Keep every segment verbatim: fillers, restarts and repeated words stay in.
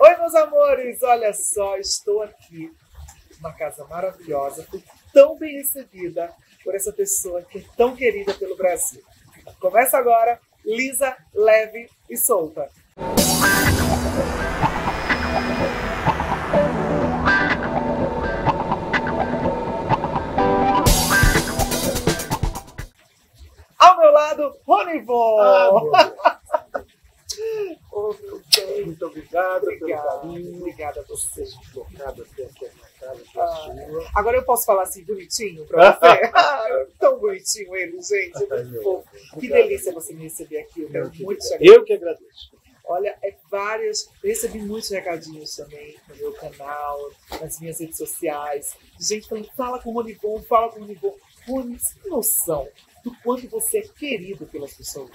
Oi, meus amores, olha só, estou aqui numa casa maravilhosa, fui tão bem recebida por essa pessoa que é tão querida pelo Brasil. Começa agora, Lisa, Leve e Solta. Ao meu lado, Ronivon. Ah, oh, meu bem, muito obrigado, Obrigado, pelo carinho. obrigada a você. Você deslocado até aqui a minha casa, que é Ah, sua. agora eu posso falar assim bonitinho pra você? Ah, tão bonitinho ele, gente. É Ai, muito meu fofo. Deus. Que Obrigado. delícia você me receber aqui. Eu quero Eu que, muito te agradeço. Eu que agradeço. Olha, é várias. Eu recebi muitos recadinhos também no meu canal, nas minhas redes sociais. Gente falando, fala com o Ronivon, fala com o Ronivon. Rony, você tem noção do quanto você é querido pelas pessoas?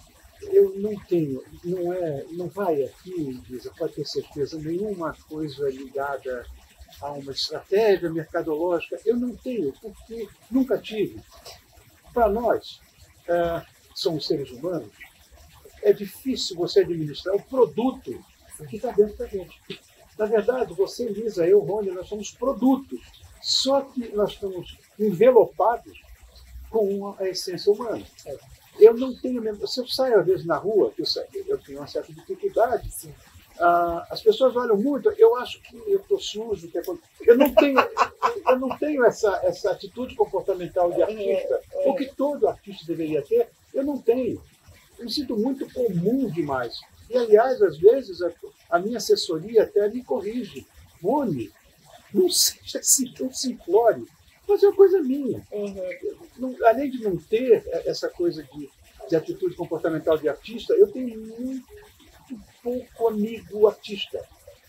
Eu não tenho, não é, não vai aqui, Lisa, pode ter certeza, nenhuma coisa ligada a uma estratégia mercadológica. Eu não tenho, porque nunca tive. Para nós, é, somos seres humanos, é difícil você administrar o produto que está dentro da gente. Na verdade, você, Lisa, eu, Rony, nós somos produtos, só que nós estamos envelopados com a essência humana. Eu não tenho mesmo. Se eu saio às vezes na rua, eu, saio, eu tenho uma certa dificuldade. Sim. Ah, as pessoas olham muito, eu acho que eu estou sujo. Que é... Eu não tenho, eu não tenho essa, essa atitude comportamental de artista. O que todo artista deveria ter, eu não tenho. Eu me sinto muito comum demais. E, aliás, às vezes, a, a minha assessoria até me corrige. Rony, não seja assim tão simplório. Mas é uma coisa minha. Uhum. Não, além de não ter essa coisa de, de atitude comportamental de artista, eu tenho muito pouco amigo artista.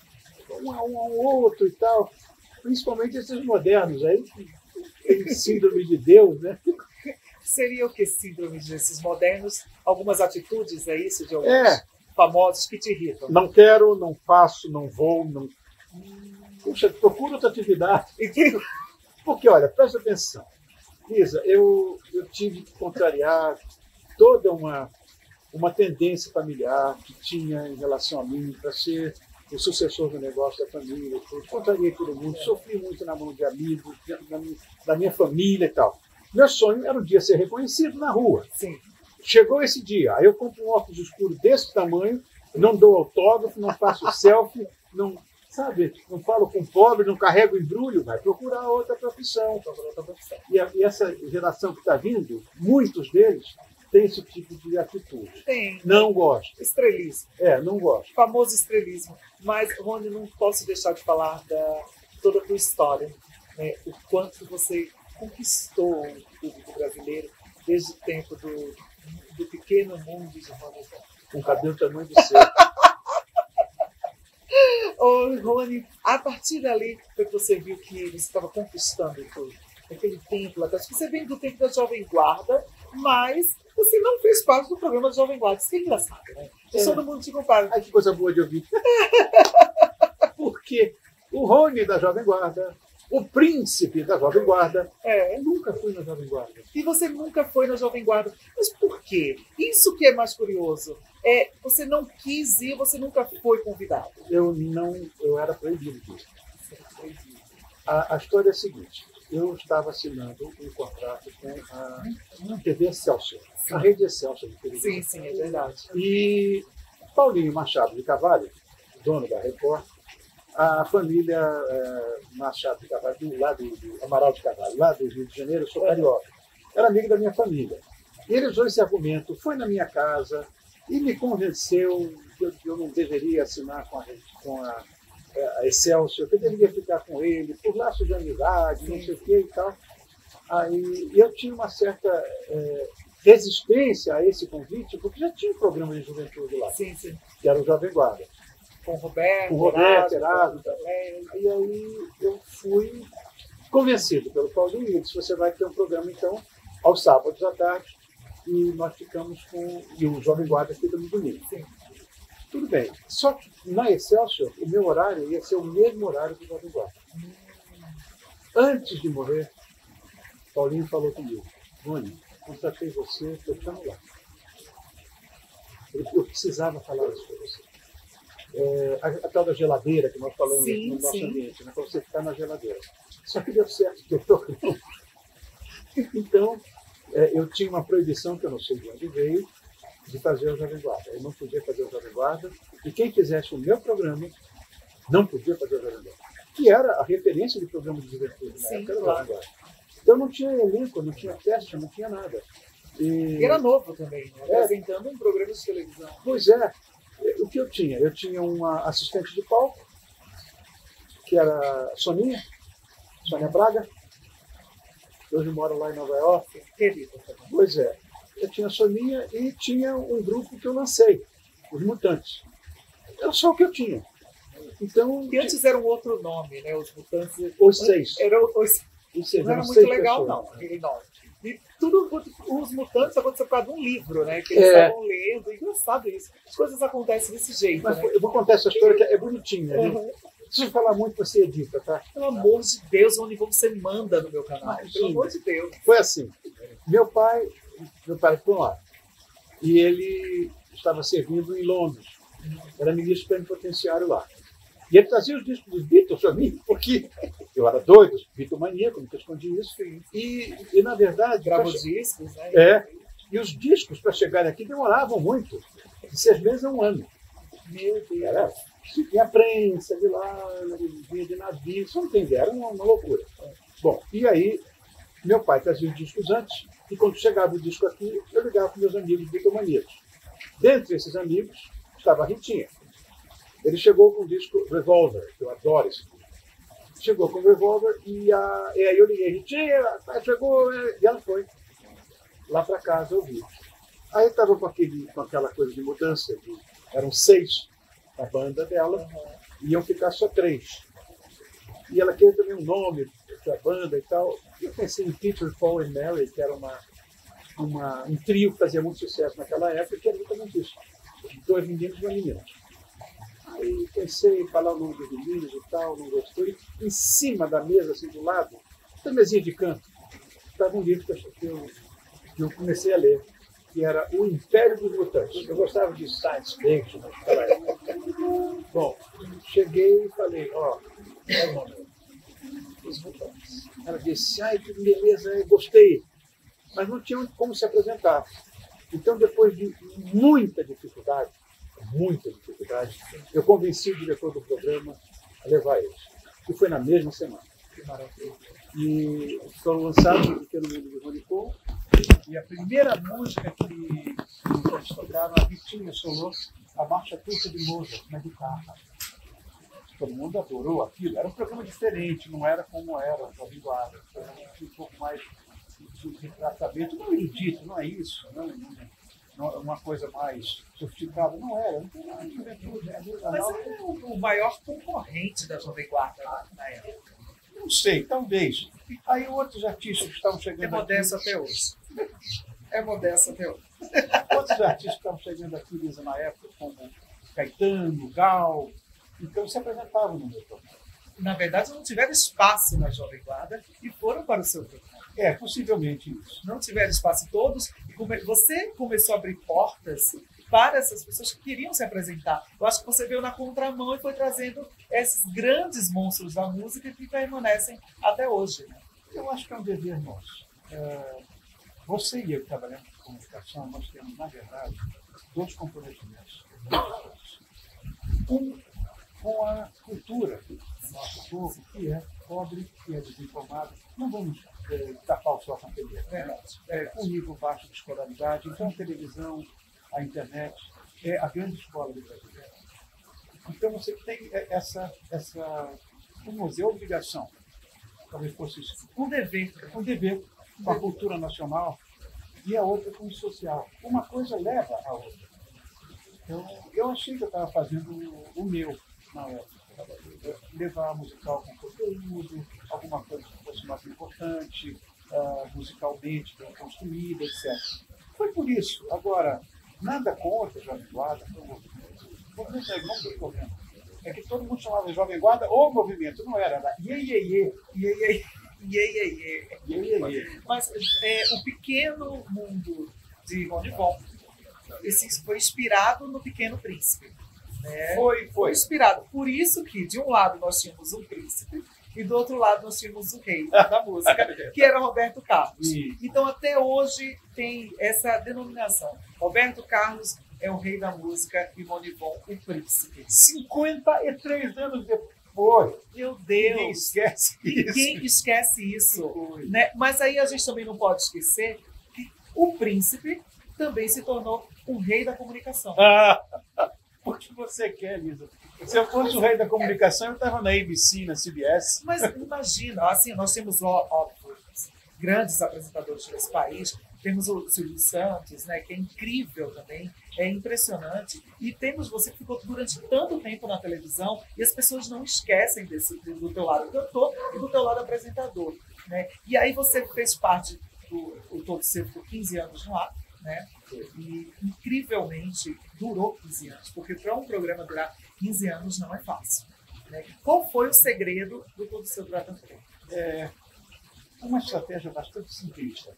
Um a um, um outro e tal. Principalmente esses modernos aí, que tem síndrome de Deus, né? Seria o que síndrome desses modernos? Algumas atitudes, é isso? De alguns É. famosos que te irritam? Não quero, não faço, não vou, não... Puxa, procura outra atividade. E que... Porque, olha, presta atenção. Lisa, eu, eu tive que contrariar toda uma, uma tendência familiar que tinha em relação a mim para ser o sucessor do negócio da família. Tudo. Contrariei todo mundo, sofri muito na mão de amigos, da minha, da minha família e tal. Meu sonho era um dia ser reconhecido na rua. Sim. Chegou esse dia, aí eu compro um óculos escuro desse tamanho, não dou autógrafo, não faço selfie, não... Sabe, não falo com pobre, não carrego embrulho, vai procurar outra profissão. Outra profissão. E, a, e essa geração que está vindo, muitos deles têm esse tipo de atitude. Tem. Não gosto. Estrelismo. É, não gosto. Famoso estrelismo. Mas, Rony, não posso deixar de falar da toda a tua história. Né? O quanto você conquistou o público brasileiro desde o tempo do, do pequeno mundo de Rony. Com cabelo tamanho do seu. Ô, Rony, a partir dali foi que você viu que você estava conquistando tudo. Aquele tempo lá atrás. Você vem do tempo da Jovem Guarda, mas você não fez parte do programa da Jovem Guarda. Isso que é engraçado, né? É. Todo mundo te compara. Ai, que coisa boa de ouvir. Porque o Rony da Jovem Guarda, o príncipe da Jovem Guarda, é. Eu nunca fui na Jovem Guarda. E você nunca foi na Jovem Guarda. Mas por quê? Isso que é mais curioso. É, você não quis ir, você nunca foi convidado. Eu não, eu era proibido disso. A, a história é a seguinte, eu estava assinando um contrato com a, a T V Excelsior, sim. A rede Excelsior de televisão. Sim, sim, é verdade. E Paulinho Machado de Carvalho, dono da Record, a família é, Machado de Carvalho, do, lá do, do Amaral de Carvalho, lá do Rio de Janeiro, eu sou carioca, era amigo da minha família. E ele usou esse argumento, foi na minha casa, e me convenceu que eu, que eu não deveria assinar com a, com a, a Excelsior, que eu deveria ficar com ele, por laços de amizade, sim. Não sei o que e tal. Aí eu tinha uma certa é, resistência a esse convite, porque já tinha um programa de juventude lá, sim, sim. Que era o Jovem Guarda. Com o Roberto, com o Roberto, Erasmo. E aí eu fui convencido pelo Paulinho, ele disse, você vai ter um programa, então, aos sábados à tarde, e nós ficamos com... E o Jovem Guarda fica no domingo. Sim. Tudo bem. Só que na Excelsior, o meu horário ia ser o mesmo horário do Jovem Guarda. Hum. Antes de morrer, Paulinho falou comigo, Rony, contratei você, eu te amo lá. Eu, eu precisava falar isso para você. É, a, a tal da geladeira que nós falamos Sim, no nosso sim. ambiente, né, para você ficar na geladeira. Só que deu certo, que eu programa. Então, é, eu tinha uma proibição, que eu não sei de onde veio, de fazer o Jovem Guarda. Eu não podia fazer o Jovem Guarda, e quem fizesse o meu programa não podia fazer o Jovem Guarda, que era a referência de programa de juventude na Sim, época, era o claro. Jovem Guarda. Então não tinha elenco, não tinha teste, não tinha nada. E, E era novo também, né? É. Apresentando um programa de televisão. Pois é, o que eu tinha? Eu tinha uma assistente de palco, que era a Soninha, Sônia Braga, que hoje mora lá em Nova York. Querida também. Pois é, eu tinha a Soninha e tinha um grupo que eu lancei, os Mutantes. Era só o que eu tinha. Então, E antes era um outro nome, né? Os Mutantes. os seis. Era, os, Os seis não era eram muito seis legal, pessoas. não, aquele nome. E tudo, os Mutantes aconteceu por causa de um livro, né? Que eles É. estavam lendo. Engraçado isso. As coisas acontecem desse jeito, Mas né? eu vou contar essa história que é bonitinha. Viu? Uhum. Se eu falar muito, você edita, tá? Pelo amor de Deus, onde você manda no meu canal? Imagina. Pelo amor de Deus. Foi assim. Meu pai, meu pai foi lá. E ele estava servindo em Londres. Era ministro plenipotenciário lá. E ele trazia os discos dos Beatles para mim, porque eu era doido, Beatlemaníaco, nunca escondi isso. E, e na verdade... Gravou pra che- discos, né? É. E os discos, para chegarem aqui, demoravam muito. De seis meses a um ano. Meu Deus. Era, tinha prensa de lá, vinha de navio, você não tem ideia, era uma, uma loucura. Bom, e aí, meu pai trazia os discos antes, e quando chegava o disco aqui, eu ligava com meus amigos bitomaníacos. Dentre esses amigos, estava a Ritinha. Ele chegou com o disco Revolver, que eu adoro esse disco. Chegou com o Revolver, e, a, e aí eu liguei, Ritinha, chegou, e ela foi lá para casa ouvir. Aí estava com, aquele, com aquela coisa de mudança, de, eram seis na banda dela, iam ficar só três. E ela queria também um nome para a banda e tal. E eu pensei em Peter, Paul e Mary, que era uma, uma, um trio que fazia muito sucesso naquela época, que era exatamente isso. Dois meninos e uma menina. Aí pensei em falar o nome dos meninos e tal, não gostei. Em cima da mesa, assim, do lado, da mesinha de canto, estava um livro que eu, que eu comecei a ler, que era O Império dos Mutantes. Eu gostava de science fiction naquela época. Bom, cheguei e falei, ó, é o nome, Os Mutantes. Ela disse, ai, que beleza, eu gostei. Mas não tinha como se apresentar. Então, depois de muita dificuldade, muita dificuldade, eu convenci o diretor do programa a levar eles. E foi na mesma semana. Que maravilha. E foram lançados no Pequeno Mundo do Ronicon. E a primeira música que eles tocaram, a Ritinha solou a Marcha Turca de Mozart na guitarra. Todo mundo adorou aquilo. Era um programa diferente, não era como era o Jovem Guarda. Era um pouco mais de tratamento, não erudito, não é isso. Não, não, uma coisa mais sofisticada, não era. Não tem nada de juventude. Mas era o, o maior concorrente da Jovem Guarda lá na época. Não sei, talvez. Aí outros artistas que estavam chegando É modesto aqui, até hoje. É modesto até hoje. outros artistas que estavam chegando aqui Lisa, na época, como Caetano, Gal, então se apresentavam no meu programa. Na verdade, não tiveram espaço na Jovem Guarda e foram para o seu programa. É, possivelmente isso. Não tiveram espaço todos. E come- você começou a abrir portas para essas pessoas que queriam se apresentar. Eu acho que você veio na contramão e foi trazendo esses grandes monstros da música que permanecem até hoje. Né? Eu acho que é um dever nosso. É, você e eu que trabalhamos com comunicação, nós temos, na verdade, dois comprometimentos. Um com a cultura do nosso povo, que é pobre, que é desinformado. Não vamos é, tapar o sol com a peneira. Né? Verdade. É, com nível baixo de escolaridade. Então, a televisão, a internet, é a grande escola do brasileiro. Então, você tem essa, essa vamos dizer, obrigação, talvez fosse isso, Um dever. um dever com a cultura nacional e a outra com o social. Uma coisa leva a outra. Então, eu achei que eu estava fazendo o meu na época. Levar musical com conteúdo, alguma coisa que fosse mais importante, uh, musicalmente bem construída, etcétera. Foi por isso. Agora, nada contra Jovem Guarda, foi um movimento. O movimento é igual do programa. É que todo mundo chamava de Jovem Guarda ou movimento, não era, era iê, iê, iê. Iê, iê, iê, iê, iê. Iê, iê, iê. Mas é, o pequeno mundo de Ronivon, esse foi inspirado no Pequeno Príncipe. Né? Foi, Foi foi. inspirado. Por isso que, de um lado, nós tínhamos um príncipe e do outro lado nós tínhamos o rei da música, que era Roberto Carlos. Isso. Então, até hoje, tem essa denominação. Roberto Carlos é o rei da música e Monivon, o príncipe. cinquenta e três anos depois. Meu Ninguém Deus! esquece isso. Ninguém esquece isso. Que coisa. Né? Mas aí a gente também não pode esquecer que o príncipe também se tornou o rei da comunicação. Ah, o que você quer, Lisa? Se eu fosse o rei da comunicação, eu estava na A B C, na C B S. Mas imagina, assim, nós temos ó, óbvio, grandes apresentadores nesse país. Temos o Silvio Santos, né, que é incrível também, é impressionante. E temos você que ficou durante tanto tempo na televisão e as pessoas não esquecem desse, do teu lado cantor e do teu lado apresentador. Né? E aí você fez parte do o Todo Seu, ficou quinze anos no ar, né? E incrivelmente durou quinze anos, porque para um programa durar quinze anos não é fácil. Né? Qual foi o segredo do Todo Seu durar tanto tempo? É uma estratégia bastante simplista.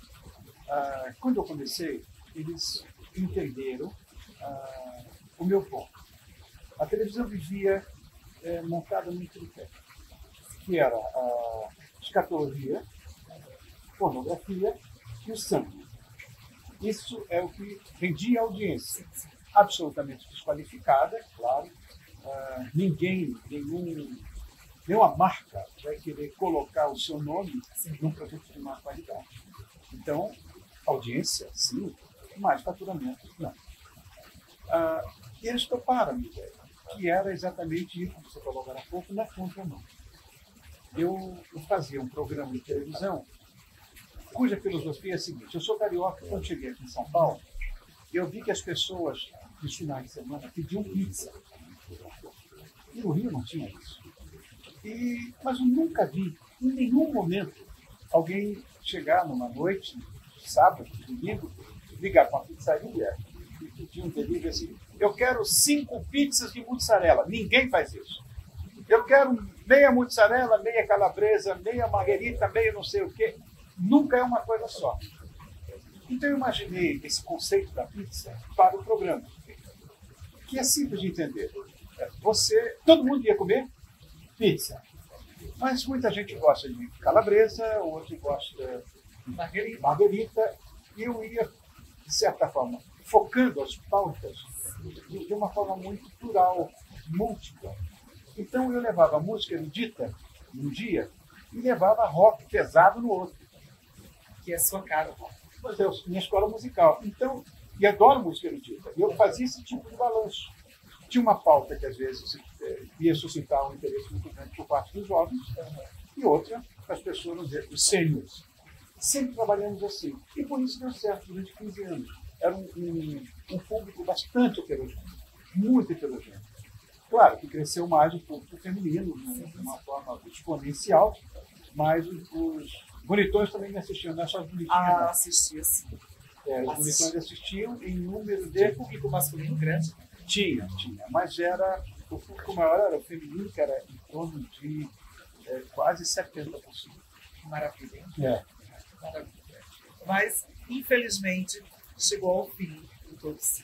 Ah, quando eu comecei, eles entenderam ah, o meu ponto. A televisão vivia é, montada num tripé, que era a escatologia, pornografia e o sangue. Isso é o que rendia audiência. Absolutamente desqualificada, é claro. Ah, ninguém, nenhum, nenhuma marca vai querer colocar o seu nome num produto de má qualidade. Então, audiência, sim, mas faturamento, não. Ah, e eles toparam a minha ideia, que era exatamente isso que você falou agora há pouco, na contramão. Eu, eu fazia um programa de televisão cuja filosofia é a seguinte: eu sou carioca, quando cheguei aqui em São Paulo, eu vi que as pessoas, nos finais de semana, pediam pizza. E no Rio não tinha isso. E, mas eu nunca vi, em nenhum momento, alguém chegar numa noite, sábado, domingo, ligar para uma pizzaria e pedir um delivery assim: eu quero cinco pizzas de mussarela. Ninguém faz isso. Eu quero meia mussarela, meia calabresa, meia marguerita, meia não sei o quê. Nunca é uma coisa só. Então eu imaginei esse conceito da pizza para o programa, que é simples de entender. Você, todo mundo ia comer pizza, mas muita gente gosta de calabresa, outro gosta de Marguerita. marguerita, e eu ia, de certa forma, focando as pautas de, de uma forma muito plural, múltipla. Então eu levava música erudita num dia e levava rock pesado no outro. Que é a sua cara. Mas é minha escola musical. Então, e adoro música erudita. E eu fazia esse tipo de balanço. Tinha uma pauta que, às vezes, ia suscitar um interesse muito grande por parte dos jovens, e outra, para as pessoas, vamos dizer, os sêniores. Sempre trabalhamos assim. E por isso deu certo durante quinze anos. Era um, um, um público bastante heterogêneo. Muito heterogêneo. Claro que cresceu mais o público feminino, de uma forma exponencial, mas os, os bonitões também me assistiam, não é só as bonitinhas. Ah, não. assistia sim. É, os Assisti. bonitões assistiam em número De de... público masculino grande. Tinha, tinha, mas era, o público maior era o feminino, que era em torno de é, quase setenta por cento. Maravilha, hein? É. Maravilha. Mas, infelizmente, chegou ao fim o Todo Seu.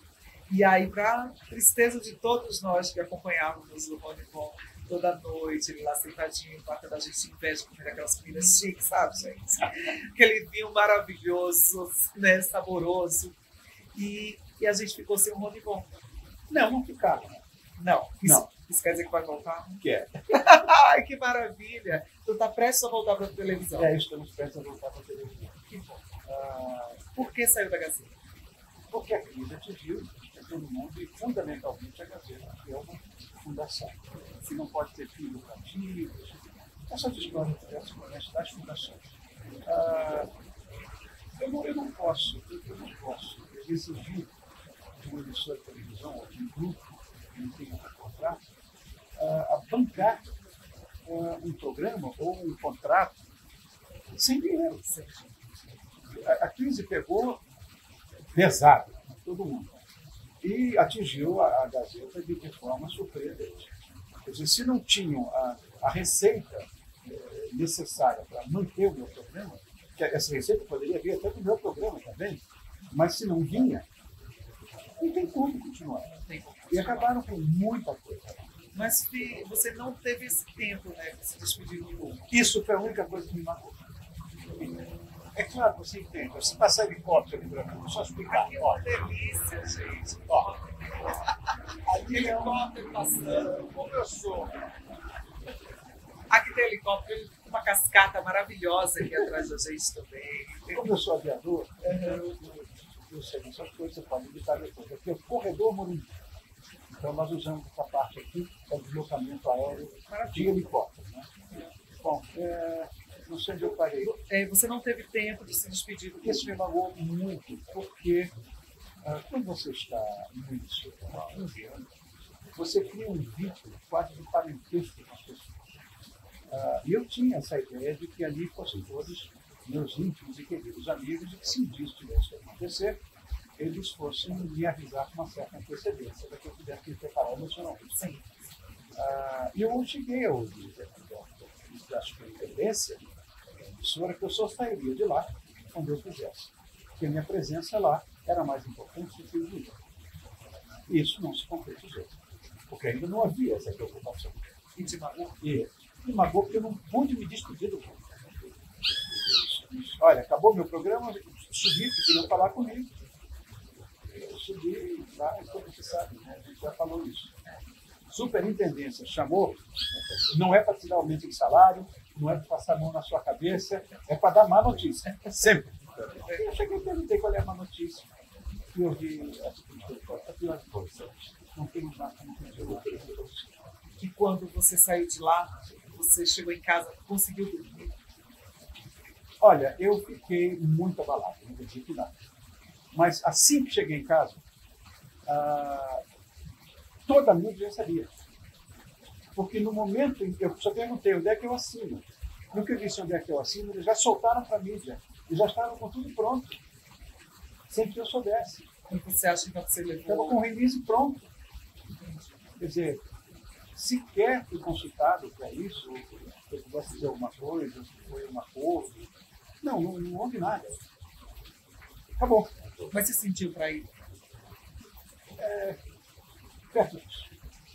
E aí, para tristeza de todos nós que acompanhávamos o Rony Von toda noite, ele lá sentadinho, embaixo da gente, inveja de comer aquelas comidas chiques, sabe, gente? Aquele vinho maravilhoso, né, saboroso. E, e a gente ficou sem o Rony Von. Não, não ficava. Não, isso, Não. isso quer dizer que vai voltar? Que é. Ai, que maravilha! Tu está prestes a voltar para a televisão. É, estamos prestes a voltar para a televisão. Que bom. Ah, Por que saiu da Gazeta? porque a crise atingiu todo mundo e, fundamentalmente, a Gazeta, que é uma fundação. Se não pode ter filho lucrativo, essas histórias que se conhecem das fundações. Ah, eu, não, eu não posso, eu, eu não posso exigir de uma emissora de televisão ou de um grupo que não tenha um contrato a bancar uh, um programa ou um contrato sem dinheiro. A, a crise pegou pesado, todo mundo, e atingiu a, a Gazeta de, de forma surpreendente. Quer dizer, se não tinham a, a receita eh, necessária para manter o meu programa, que essa receita poderia vir até do meu programa também, mas se não vinha, não tem como continuar. E acabaram com muita coisa. Mas Fih, você não teve esse tempo, né, para se despedir do povo. Isso foi a única coisa que me marcou. É claro, você entende. Se passar helicóptero ali para mim, só explicar. Que uma delícia, gente. Ó, Ali é um helicóptero passando. como eu sou. Aqui tem helicóptero, uma cascata maravilhosa aqui atrás da gente também. Como eu sou aviador, eu, eu, eu sei essas coisas, você pode editar depois. Aqui é o corredor Morumbi. Então nós usamos essa parte aqui para deslocamento aéreo de helicóptero. Né? Bom, é, não sei onde eu parei. É, você não teve tempo de se despedir do Isso me magoou muito, porque ah, quando você está no início há quinze anos, você cria um vínculo quase de parentesco com as pessoas. Ah, e eu tinha essa ideia de que ali fossem todos meus íntimos e queridos amigos e que se um dia isso tivesse que acontecer, eles fossem me avisar com uma certa antecedência para que eu pudesse me preparar emocionalmente. Sim. Ah, e eu cheguei a ouvir da superintendência, da emissora, que eu só sairia de lá quando eu quisesse. Porque a minha presença lá era mais importante do que o dinheiro. E isso não se concretizou. Porque ainda não havia essa preocupação. E te magoou? E me magoou porque eu não pude me despedir do povo. Olha, acabou meu programa, subi, porque queriam falar comigo. Eu subi lá, e como você sabe, né? A gente já falou isso. Superintendência chamou, não é para te dar aumento de salário, não é para passar a mão na sua cabeça, é para dar má notícia. Sempre. Eu cheguei e perguntei qual é a má notícia. E eu vi a pior coisa. Não temos nada como fazer. E quando você saiu de lá, você chegou em casa, conseguiu dormir? Olha, eu fiquei muito abalado, não vou dizer que nada. Mas assim que cheguei em casa, ah, toda a mídia já sabia. Porque no momento em que eu só perguntei onde é que eu assino. No que eu disse onde é que eu assino, eles já soltaram para a mídia. Eles já estavam com tudo pronto. Sem que eu soubesse. E você acha que você levou? Estava com o release pronto. Quer dizer, sequer fui consultado para isso, se eu pudesse dizer alguma coisa, se foi um acordo. Não, não, não houve nada. Acabou. Mas você sentiu traído? É, perto disso.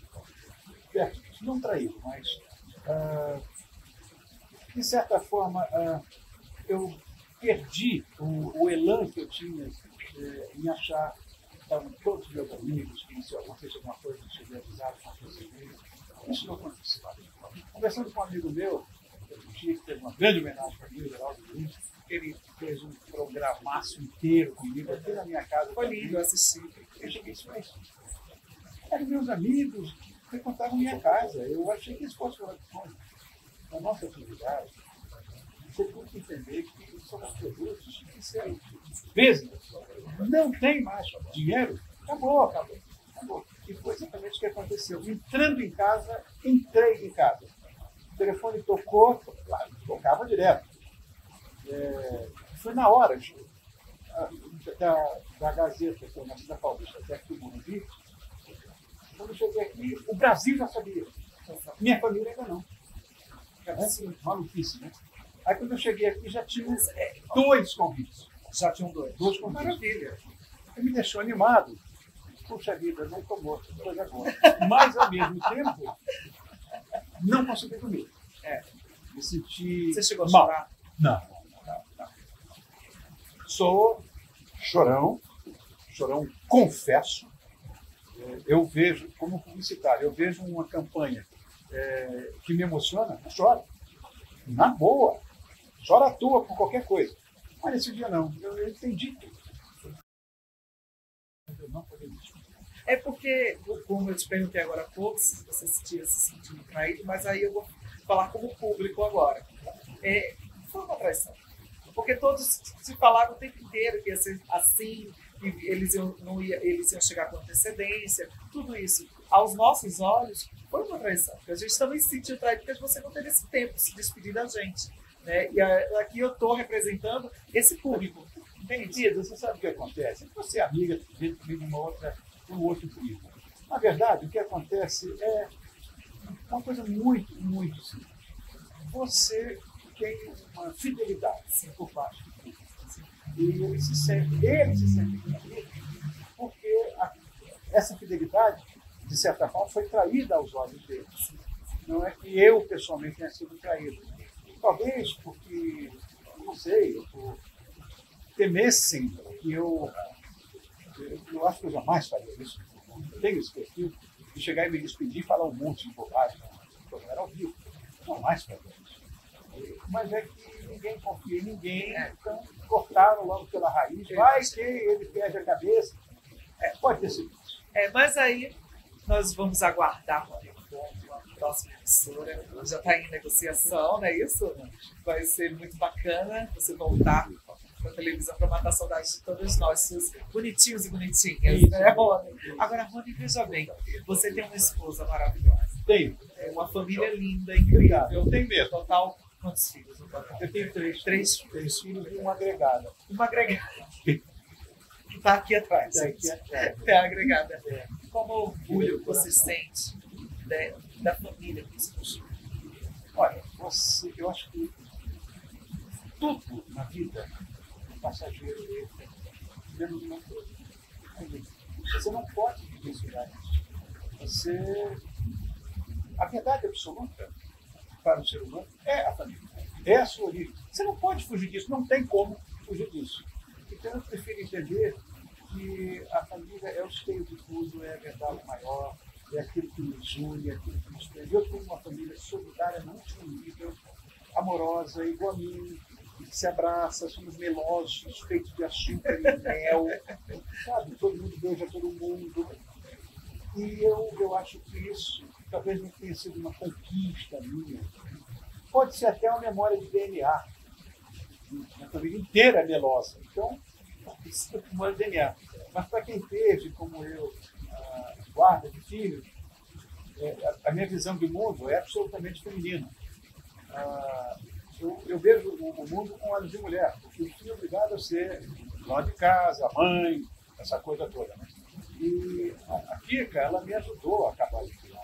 Perto disso. Não traído, mas, ah, de certa forma, ah, eu perdi o, o elan que eu tinha eh, em achar que estavam todos meus amigos, que se acontecesse alguma coisa, eu cheguei avisado com a Isso não aconteceu. Conversando com um amigo meu, um dia que teve uma grande homenagem para mim, o Geraldo Lins, ele fez um programaço inteiro comigo, aqui na minha casa. Foi lindo, eu assisti. Eu cheguei isso aí. Eram meus amigos que frequentavam minha casa. Eu achei que eles fossem da nossa atividade. Você tem que entender que somos produtos que serem business. Não tem mais dinheiro. Acabou, acabou. acabou. E foi exatamente o que aconteceu. Entrando em casa, entrei em casa. O telefone tocou, claro, tocava direto. É, foi na hora da, da Gazeta, que é na Cidade Paulista, até aqui no Morumbi. Quando eu cheguei aqui, o Brasil já sabia. Minha família ainda não. Era assim, maluquice, né? Aí quando eu cheguei aqui, já tinha dois convites. Já tinham dois. Dois convites. Maravilha. E me deixou animado. Puxa vida, não estou morto, coisa agora. Mas, ao mesmo tempo, não consegui dormir. É. Me senti Você chegou a mal. chorar? Não, não, não. Sou chorão, chorão, confesso. Eu vejo, como publicitário, eu vejo uma campanha é, que me emociona, eu choro. Na boa. Choro à toa por qualquer coisa. Mas nesse dia não. Eu, eu entendi tudo. Eu não poderia discutir. É porque, como eu te perguntei agora há pouco, se você se tinha se sentido traído, mas aí eu vou falar como público agora. É, foi uma traição. Porque todos se falaram o tempo inteiro que ia ser assim, que eles iam, não ia, eles iam chegar com antecedência, tudo isso. Aos nossos olhos, foi uma traição. Porque a gente também se sentiu traído porque você não teve esse tempo de se despedir da gente. Né? E a, aqui eu estou representando esse público. Entendida, você sabe o que acontece? Você é amiga, vem comigo uma outra, um outro grupo. Na verdade, o que acontece é uma coisa muito, muito simples. Você tem uma fidelidade assim, por parte do público. Assim, e ele se sente, ele se sente comigo, porque a, essa fidelidade de certa forma, foi traída aos olhos deles. Não é que eu, pessoalmente, tenha sido traído. Talvez porque, não sei, por temessem que eu... Eu acho que eu jamais faria isso. Eu tenho esse perfil de chegar e me despedir e falar um monte de bobagem. Eu era ao vivo. Jamais faria isso. Mas é que ninguém confia em ninguém, então cortaram logo pela raiz. Vai que ele perde a cabeça. É, pode ter sido isso. É, mas aí nós vamos aguardar a próxima emissora. Já está em negociação, não é isso? Vai ser muito bacana você voltar para a televisão para matar a saudade de todos nós, seus bonitinhos e bonitinhas, isso, né, Rony? Agora, Rony, veja bem, você tem uma esposa maravilhosa. Tenho. É uma família linda, incrível. Eu tenho mesmo. Total, quantos filhos? Eu tenho três. Três, três filhos e uma agregada. Uma agregada. Que está aqui atrás. Está aqui atrás. É a agregada. É. Como orgulho você sente da, da família que você construiu? Olha, você, eu acho que tudo na vida é passageiro, menos uma coisa. Você não pode desviar isso. Você... A verdade absoluta para o ser humano é a família. É a sua origem. Você não pode fugir disso, não tem como fugir disso. Então eu prefiro entender que a família é o esteio de tudo, é a verdade maior, é aquilo que nos une, é aquilo que nos prende. Eu tenho uma família solidária no último nível, amorosa, igual a mim, que se abraça, somos melosos, feitos de açúcar e mel, sabe? Todo mundo beija todo mundo. E eu, eu acho que isso talvez não tenha sido uma conquista minha. Pode ser até uma memória de D N A. A família inteira é melosa. Então, isso é memória de D N A. Mas para quem teve, como eu, a guarda de filhos, é, a, a minha visão do mundo é absolutamente feminina. Ah, eu, eu vejo o, o mundo com olhos de mulher, porque eu fui obrigado a ser dona de casa, mãe, essa coisa toda. Né? E a, a Kika, ela me ajudou a acabar de criar.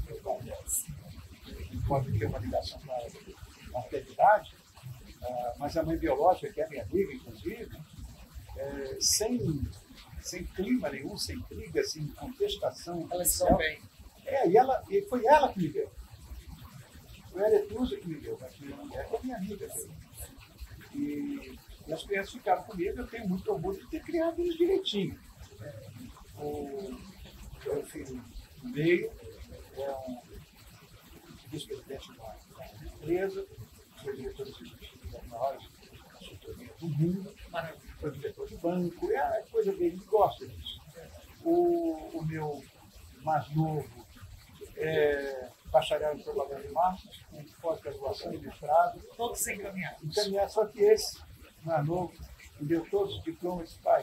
Pode ter uma ligação com a maternidade, uh, mas a mãe biológica, que é minha amiga, inclusive, é, sem, sem clima nenhum, sem briga, sem contestação. Elas estão bem. É, e, ela, e foi ela que me deu. Foi a Aretusa que me deu, mas é a minha amiga. E, e as crianças ficaram comigo, eu tenho muito orgulho de ter criado eles direitinho. O meu filho do meio é um vice-presidente da empresa, foi diretor executivo das maiores consultorias do mundo, foi diretor de banco, é a coisa dele, ele gosta disso. O, o meu mais novo é bacharel em propaganda de marketing, com pós-graduação e mestrado. Todos encaminhados. Encaminhados, só que esse mais novo me deu todos os diplomas de pai.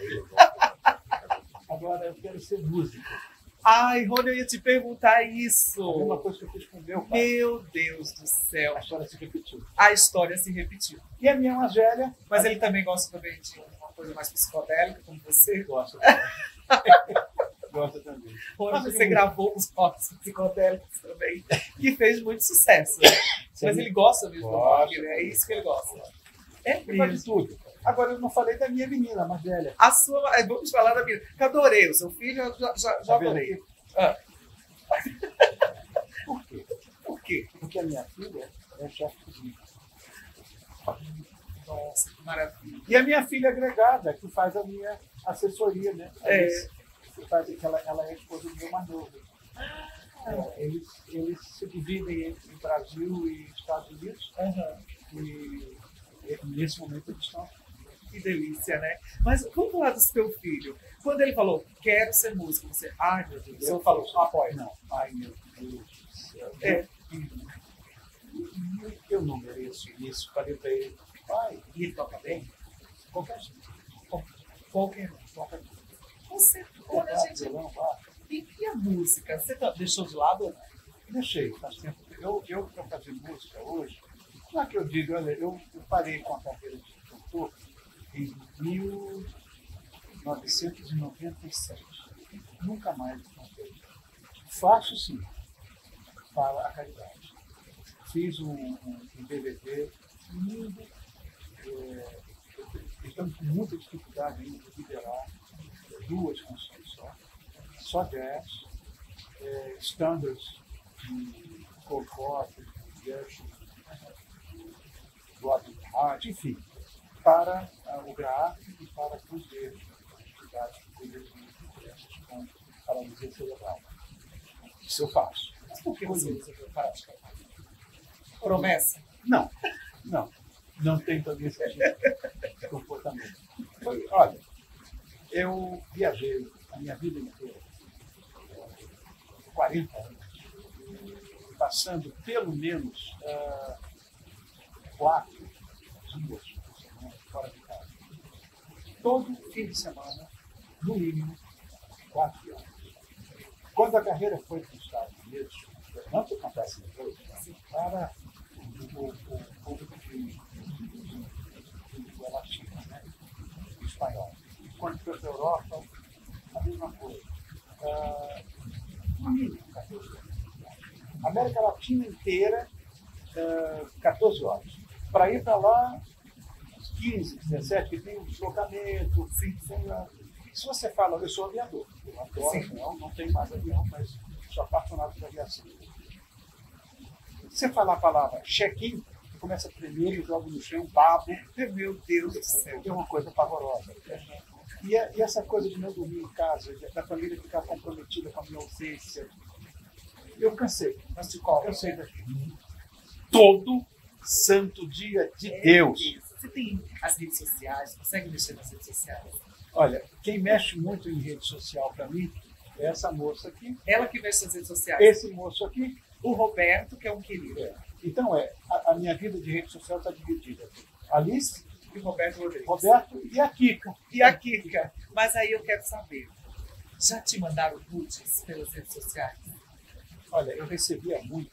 Agora eu quero ser músico. Ai, Rony, eu ia te perguntar isso. A mesma coisa que eu fiz com o meu pai. Meu Deus do céu. A história se repetiu. A história se repetiu. E a minha mais velha... Mas ele também gosta também de uma coisa mais psicodélica, como você? Gosta. Gosta também. Rony, você ele... gravou os rock psicodélicos também, que fez muito sucesso. Né? Mas ele gosta mesmo do rock, né? É isso que ele gosta. É mesmo. De tudo. Agora, eu não falei da minha menina, a mais velha. A sua... Vamos falar da menina. Que adorei. O seu filho, eu já, já, já adorei. Ah. Por quê? Por quê? Porque a minha filha é chefe de cozinha. Nossa, que maravilha. E a minha filha agregada, que faz a minha assessoria, né? É. Que faz, que ela, ela é esposa do meu mais novo. Ah. É, eles, eles se dividem entre Brasil e Estados Unidos. Uhum. E, e nesse momento eles estão... Que delícia, né? Mas vamos falar do seu filho. Quando ele falou, quero ser músico, você, ai meu Deus, você falou, apoia. Não, ai meu Deus do céu. É. Eu, eu não mereço isso. Falei para ele, pai, e ele toca bem? Qualquer Qualquer Qualquer Você, olha, a gente. Violão, e, e a música? Você tá, deixou de lado ou não? Deixei, faz tempo. Eu, eu para fazer música hoje, não é que eu digo, olha, eu, eu parei com a carreira de cantor em mil novecentos e noventa e sete. Nunca mais cantei. Faço sim, para a caridade. Fiz um, um, um D V D lindo. É, estamos com muita dificuldade ainda de liberar duas canções só. Só jazz. é, standards de Cole Porter, Gershon, Robert Hart, enfim, para uh, o Graac e para fazer atividades de essas com paralisia cerebral. Isso eu faço. Mas por que você usa a prática? Promessa? Não, não. Não tem também esse tipo de comportamento. Foi, olha, eu viajei a minha vida inteira, quarenta anos, passando pelo menos uh, quatro dias por semana fora de casa. Todo fim de semana, no mínimo, quatro dias. Quando a carreira foi para os Estados Unidos, não que acontece depois, mas para o, o, o público de, de, de língua latina, né? Espanhol. E quando foi para a Europa, a mesma coisa. Uh, no mínimo, quatorze horas. América Latina inteira, uh, quatorze horas. Para ir para lá, quinze, dezessete, que tem um deslocamento, sim, tem lá. Se você fala, eu sou aviador, eu adoro avião, não tenho mais avião, mas sou apaixonado por aviação. Se você falar a palavra check-in, você começa a tremer e joga no chão, babo. Meu Deus do céu. É uma coisa pavorosa. E, a, e essa coisa de não dormir em casa, da família ficar comprometida com a minha ausência, eu cansei. Mas de qual? Eu sei daqui. Todo santo dia de É Deus. Isso. Você tem as redes sociais, consegue mexer nas redes sociais? Olha, quem mexe muito em rede social para mim é essa moça aqui. Ela que mexe nas redes sociais. Esse moço aqui. O Roberto, que é um querido. É. Então, é, a, a minha vida de rede social está dividida. Alice E o Roberto Rodrigues. Roberto e a Kika. E a Kika. Mas aí eu quero saber, já te mandaram nudes pelas redes sociais? Olha, eu recebia muito.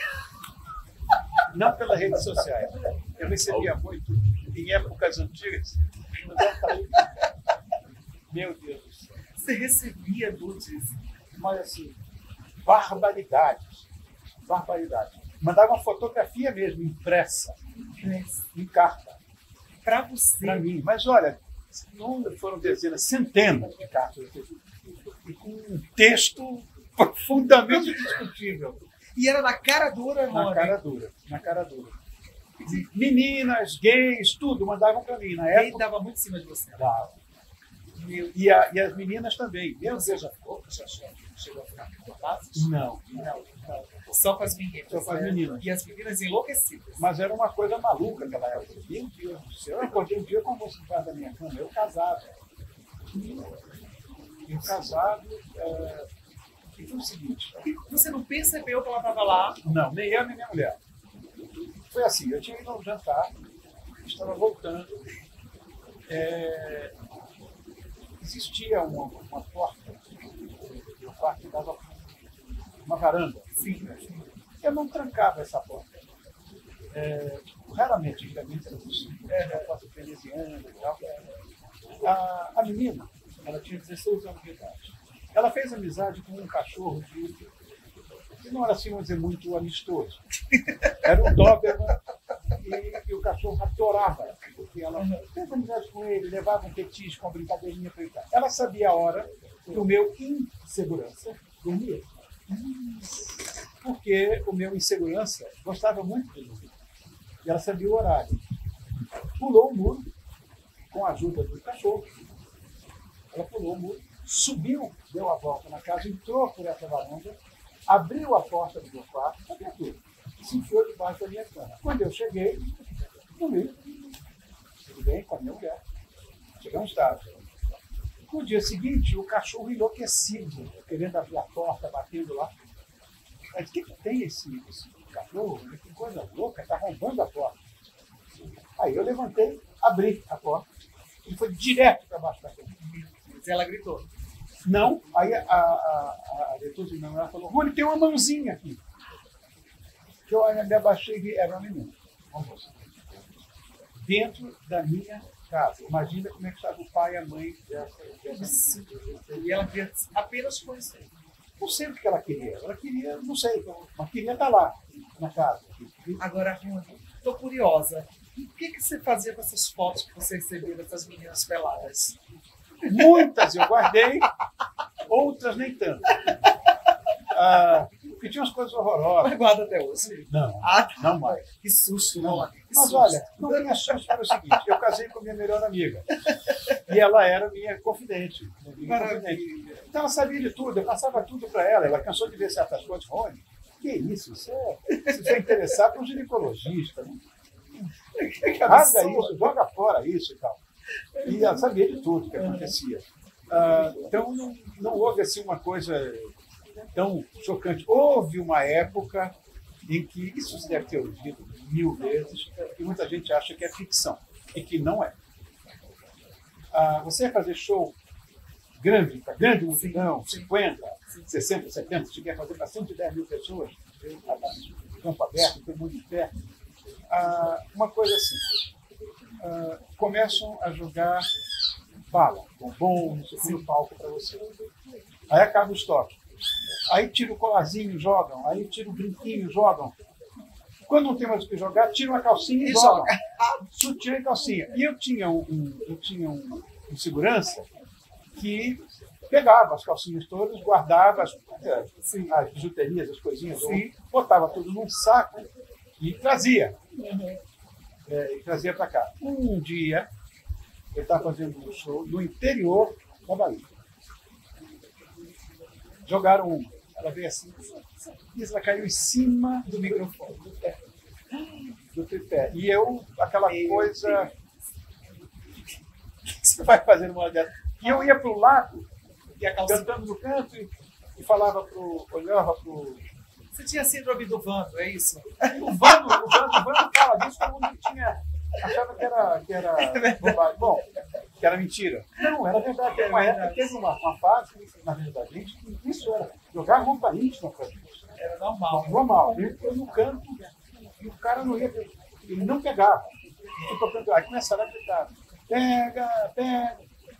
Não pelas redes sociais. Eu recebia muito em épocas antigas. Meu Deus do céu. Você recebia nudes? Mas assim, barbaridades. Barbaridades. Mandava uma fotografia mesmo, impressa, em carta. Para você? Para mim. Mas olha, não foram dezenas, centenas de cartas. E com um texto profundamente discutível. E era na cara dura, Na Rony? cara dura, na cara dura. Meninas, gays, tudo mandavam para mim. Na Ele época, dava muito em cima de você. dava. E, a, e as meninas também. Meu Você Deus. já ficou? Já chegou a ficar com rapazes? Não, Não, não. Só com as meninas. Só com as né? meninas. E as meninas enlouquecidas. mas era uma coisa maluca aquela época. Meu Deus do céu. Eu acordei um dia com a moça debaixo da minha cama, eu casado. Eu casado. É... E foi o seguinte. E você não percebeu que ela estava lá? Não, nem eu nem minha mulher. Foi assim, eu tinha ido a um jantar, estava voltando. É... Existia uma, uma porta do quarto que dava para uma varanda. Sim. Eu não trancava essa porta. É, raramente, antigamente era possível. Era uma porta veneziana e tal. A, a menina, ela tinha dezesseis anos de idade. Ela fez amizade com um cachorro de, que não era assim, vamos dizer, muito amistoso. Era um Doberman e, e o cachorro adorava, porque ela fez amizade com ele, levava um petisco, uma brincadeirinha para ele. Ela sabia a hora que o meu insegurança dormia. Porque o meu insegurança gostava muito de dormir. E ela sabia o horário. Pulou o muro com a ajuda do cachorro. Ela pulou o muro, subiu, deu a volta na casa, entrou por essa varanda, abriu a porta do meu quarto, sabia tudo. Se enfiou debaixo da minha cama. Quando eu cheguei, dormi. Tudo bem com a minha mulher. Chegamos tarde. No dia seguinte, o cachorro enlouquecido, querendo abrir a porta, batendo lá. Mas o que, que tem esse, esse cachorro? Que coisa louca, está arrombando a porta. Aí eu levantei, abri a porta e foi direto para baixo da cama. E ela gritou. Não, aí a, a, a, a diretora de ela falou, Rony, tem uma mãozinha aqui. Que eu me abaixei e era uma menina. Vamos dentro da minha casa. Imagina como é que estava o pai e a mãe dessa, dessa E ela queria apenas conhecer. Não sei o que ela queria. Ela queria, não sei, mas queria estar lá, na casa. Agora, Rony, estou curiosa. E o que, que você fazia com essas fotos que você recebia dessas meninas peladas? Muitas eu guardei, outras nem tanto. Ah, e tinha umas coisas horrorosas. Mas guarda até hoje. Não, Ah, tá. não mais. Que susto, Não. não. Que Mas susto. olha, não tinha susto para o seguinte, eu casei com minha melhor amiga. E ela era minha confidente. Minha confidente. Então ela sabia de tudo, eu passava tudo para ela. Ela cansou de ver certas coisas. Rony, que isso? Isso é, isso é interessar para um ginecologista. Né? Rasga isso, joga fora isso e tal. E ela sabia de tudo que acontecia. Ah, então não, não houve assim uma coisa tão chocante. Houve uma época em que isso se deve ter ouvido mil vezes, e muita gente acha que é ficção, e que não é. Ah, você ia fazer show grande, para grande multidão, cinquenta, sessenta, setenta, cheguei a fazer para cento e dez mil pessoas, campo aberto, todo mundo de pé. Ah, uma coisa assim, ah, começam a jogar bala, bombom, não sei o que, no palco para você. Aí acaba o estoque. Aí tira o colarzinho, jogam. Aí tira o brinquinho, jogam. Quando não tem mais o que jogar, tira uma calcinha e, e jogam. Joga. Sutiã e calcinha. E eu tinha um, um, eu tinha um, um segurança que pegava as calcinhas todas, guardava as, assim, as bijuterias, as coisinhas, Sim. botava tudo num saco e trazia. Uhum. É, e trazia para cá. Um dia, eu estava fazendo um show no interior da Bahia. Jogaram uma. Ela veio assim, e ela caiu em cima do microfone, do pé. Do tripé. E eu, aquela Meu coisa. O que você vai fazer numa dessa? E eu ia para o lado, cantando no canto, e, e falava pro. Olhava para o. Você tinha síndrome do Vando, é isso? O Vando, o Vando, o Vando fala disso, todo mundo tinha. Achava que era, que era é bobagem. Bom, que era mentira. Não, era verdade. Teve uma época, teve uma, uma fase, na verdade, gente, que isso era jogar roupa íntima para gente. Era normal. Normal. Eu, eu no canto, e o cara não ia, ele não pegava. Aí começaram a gritar: pega, pega.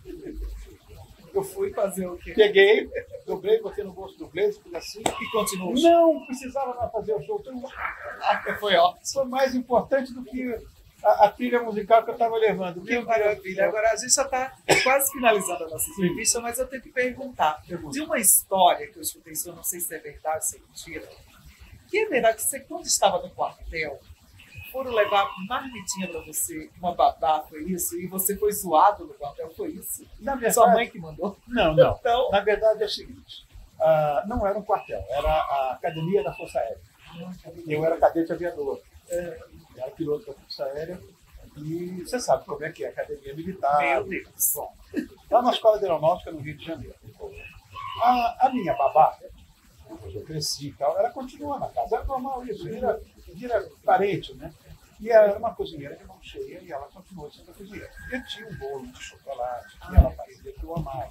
Eu fui fazer o quê? Peguei, dobrei, botei no bolso do blazer, fiz assim e continuou. Não precisava mais fazer o show. Então, foi ótimo. Foi mais importante do que a, a trilha musical que eu estava levando. Que maravilha. Agora, a gente já está quase finalizando a nossa entrevista, mas eu tenho que perguntar. De uma história que eu escutei, eu não sei se é verdade, se é mentira, que é verdade que você, quando estava no quartel, foram levar marmitinha para você, uma babá, foi isso? E você foi zoado no quartel, foi isso? Na verdade, sua mãe que mandou? Não, não. Então, na verdade é o seguinte, uh, não era um quartel, era a Academia da Força Aérea. Eu era cadete aviador. É, era piloto da Força Aérea. E você sabe como é que é a Academia Militar. Meu Deus. Bom, lá na Escola de Aeronáutica, no Rio de Janeiro. A, a minha babá, depois eu cresci e tal, ela continua na casa. Era normal isso, vira, vira parente, né? E ela era uma cozinheira de mão cheia e ela continuou sendo cozinheira. Eu tinha um bolo de chocolate que ela fazia que eu amava.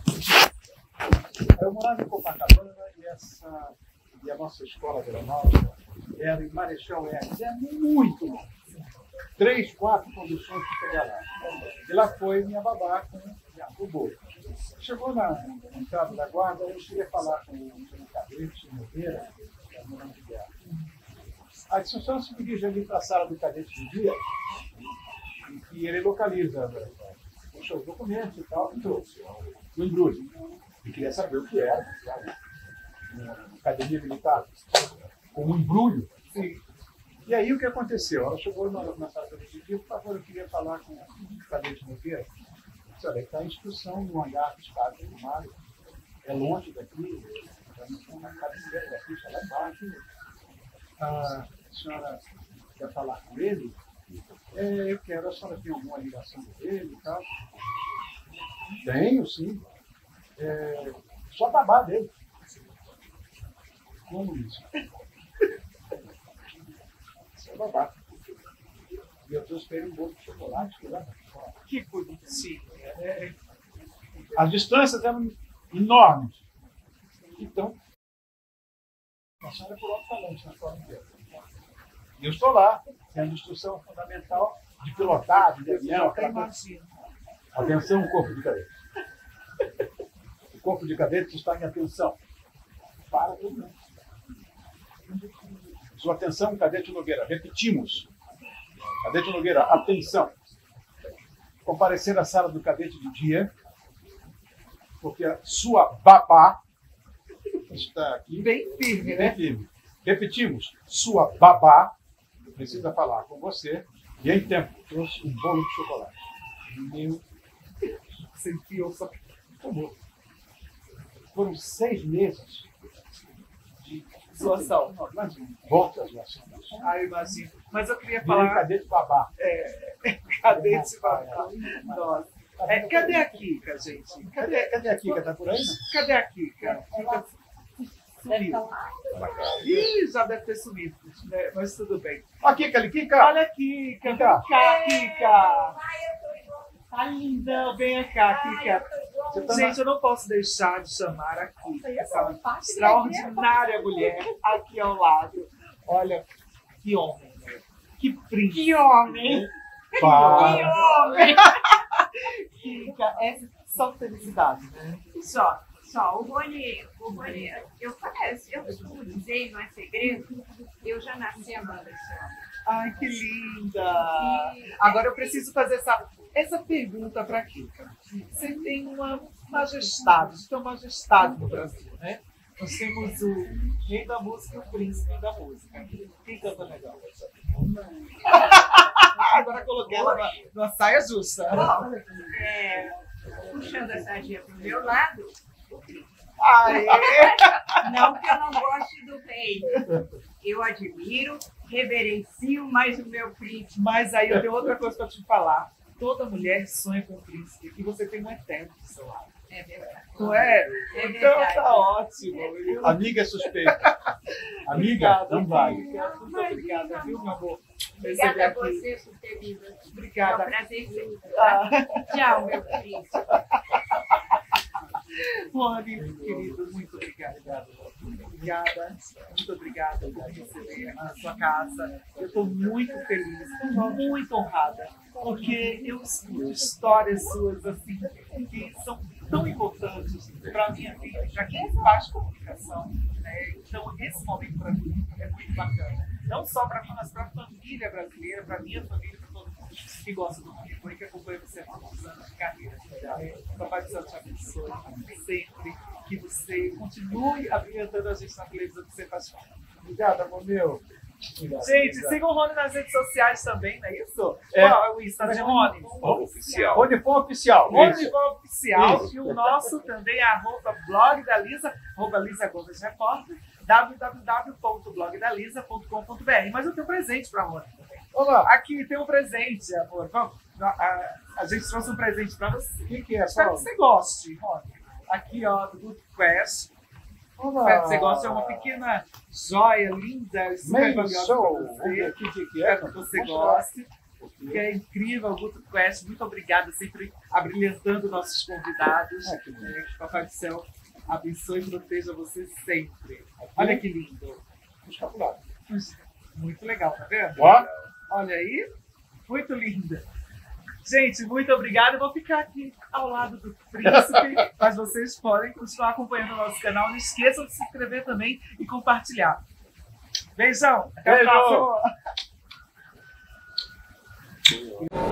Eu morava em Copacabana e, essa, e a nossa escola de aeronáutica era em Marechal Hermes. É muito longe. Três, quatro conduções para chegar lá. E lá foi minha babá com o bolo. Chegou na, na entrada da guarda, eu queria falar com o cadete Nogueira, que era o nome de guerra. A discussão se dirige ali para a sala do cadete de dia, em que ele localiza os seus documentos e tal, e trouxe o embrulho. E queria saber o que era, sabe? Uma academia militar com um embrulho. Sim. E aí o que aconteceu? Ela chegou na, na sala do cadete de dia, por favor, eu queria falar com o cadete Nogueira. Olha, está a instrução no hangar do estado do Mário. É longe daqui, está na cabeceira da pista, lá embaixo. A senhora quer falar com ele? É, eu quero. A senhora tem alguma ligação com ele e tal? Tenho, sim. É, só babá dele. Como isso? Só babá. E eu trouxe para ele um bolo de chocolate que lá. Que bonitinho. É. As distâncias eram enormes. Então, a senhora é por alto-falante na escola inteira. E eu estou lá, tendo instrução fundamental de pilotagem, de avião. Atenção, corpo de cadetes. O corpo de cadetes está em atenção. Para todo mundo. Sua atenção, cadete Nogueira. Repetimos. Cadete Nogueira, atenção. Comparecer à sala do cadete de dia, porque a sua babá está aqui. Bem firme, Bem né? firme. Repetimos, sua babá precisa falar com você e em tempo trouxe um bolo de chocolate. Meu, Você enfiou só. tomou. Foram seis meses de Zoação. Não, mas volta a zoação. Ah, eu imagino. Mas eu queria Virei falar. cadete babá. Cadê esse babá? Nossa. É, cadê a Kika, gente? Cadê, Cadê, cadê a Kika? Tá por aí? Não? cadê a Kika? Kika sumiu. Ih, já deve ter sumido, né? Mas tudo bem. Ó, a Kika ali, Kika! Olha a Kika, vem Kika. cá, Kika. Tá lindão, vem cá, Kika. Você tá Gente, eu não posso deixar de chamar a Kika, essa extraordinária mulher aqui ao lado. Olha, que homem, né? Que príncipe. Que homem! na... Pá. Que homem! Kika, é só felicidade, né? Só, só. O Rony, o Rony, eu conheço, eu dizer, não é segredo, eu já nasci amando esse homem. Ai, que linda! Agora eu preciso fazer essa, essa pergunta para a Kika. Você tem uma majestade, você tem uma majestade no Brasil, né? Nós temos o rei da música e o príncipe da música. Quem canta melhor? Agora coloquei ela na, na saia justa. Bom, é, puxando a sardinha para o meu lado, o príncipe. Aê! Não que eu não goste do rei. Eu admiro, reverencio, mas o meu príncipe. Mas aí eu tenho outra coisa para te falar. Toda mulher sonha com o príncipe e você tem um eterno do seu lado. É verdade. Não é? É Então verdade. tá ótimo. viu? Amiga é suspeita. Amiga, Obrigada, não vale. Kika. Muito obrigada, viu, meu amor? Obrigada a Receber aqui. você por ter vindo aqui. É um Obrigada. prazer sempre. Ah, Tchau, meu príncipe. Rony, querido, muito obrigada. Obrigada, muito obrigada por me receber na sua casa. Eu estou muito feliz, muito honrada, porque eu escuto histórias suas assim, que são tão importantes para a minha vida, para quem faz comunicação. Né? Então, esse momento para mim é muito bacana. Não só para mim, mas para a família brasileira, para a minha família, para todo mundo que gosta do Rony Boi, que acompanha você há muitos anos de carreira. É, Papai do Céu te abençoe sempre, que você continue abrilhantando a gente na televisão que você faz parte. Obrigado, amor meu. Obrigado, Gente, obrigado. sigam o Rony nas redes sociais também, não é isso? É. Qual é o Instagram de Rony? Oficial. Rony Fon Oficial. Rony Isso. Boi Oficial. Isso. E o nosso também é arroba blog da Lisa, arroba Lisa Gomes Repórter, w w w ponto blog da lisa ponto com ponto b r. Mas eu tenho presente para Rony também. Olá. Aqui tem um presente, amor. Vamos, a, a, a gente trouxe um presente para você. O que, que é, Espero Paulo? que você goste, Rony. Aqui, ó, do Good Quest. Olá. Espero que você goste. É uma pequena joia linda, super Meio valiosa show. para Vamos você. ver aqui o que, que é. Espero que você Mostrar. goste. Que é incrível, o Good Quest. Muito obrigada, sempre abrilhantando nossos convidados. Ah, que lindo. É, que o Papai do Céu abençoe e proteja você sempre. Olha que lindo. Escapulário. Muito legal, tá vendo? Ó. Olha aí. Muito linda. Gente, muito obrigada. Eu vou ficar aqui ao lado do príncipe, mas vocês podem continuar acompanhando o nosso canal. Não esqueçam de se inscrever também e compartilhar. Beijão. Até Beijo. a próxima.